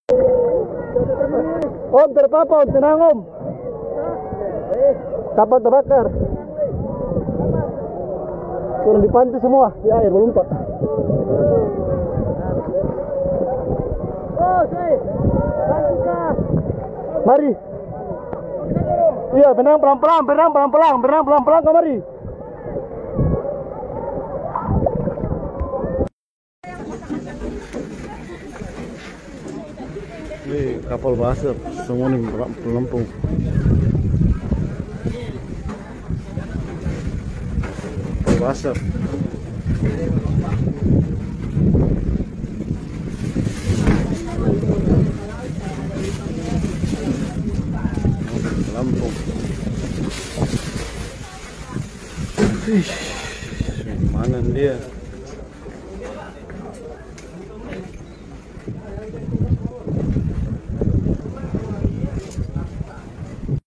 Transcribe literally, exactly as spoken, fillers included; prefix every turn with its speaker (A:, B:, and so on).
A: Om, terpapa, om, tenang om. Kapal terbakar. Turun di pantai semua, di air melompat. Mari. Iya, benang pelan-pelan, benang pelan-pelan, benang pelan-pelan, kemari. Ini kapal basah, semua nih pelampung. Kapal basah. Pelampung. Ih, mana dia?